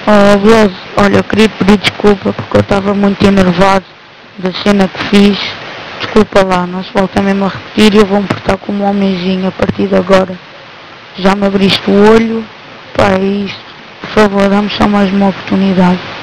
Oh, Blood, olha, eu queria pedir desculpa porque eu estava muito enervado da cena que fiz. Desculpa lá, não se volta mesmo a repetir e eu vou me portar como um homenzinho a partir de agora. Já me abriste o olho, pá, é isto. Por favor, dá-me só mais uma oportunidade.